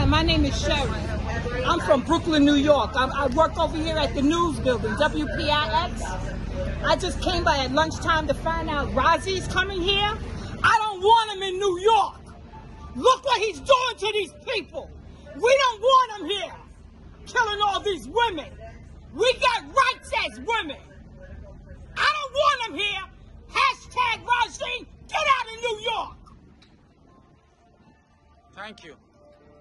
my name is Sharon. I'm from Brooklyn, New York. I work over here at the news building, WPIX. I just came by at lunchtime to find out Raisi's coming here. I don't want him in New York. Look what he's doing to these people. We don't want him here, killing all these women. We got rights as women. I don't want him here. Hashtag Raisi, get out of New York. Thank you.